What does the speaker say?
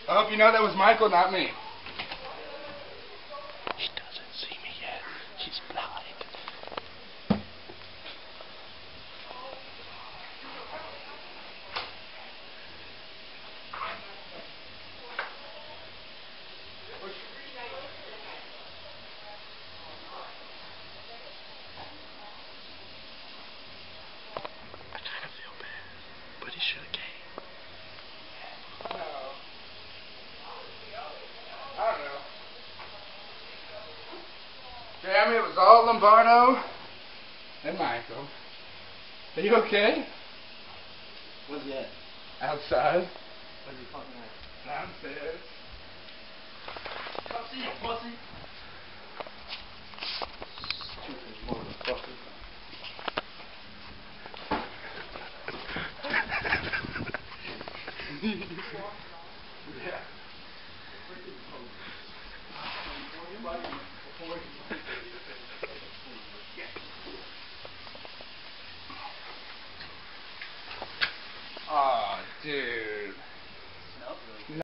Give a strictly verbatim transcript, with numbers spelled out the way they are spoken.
I hope you know that was Michael, not me. She doesn't see me yet. She's blind. I kind of feel bad, but he should have came. No. I don't know. Jeremy, it was all Lombardo and Michael. Are you okay? Where's he at? Outside. Where's he fucking at? Downstairs. Come see you, pussy. Stupid motherfucker. Yeah.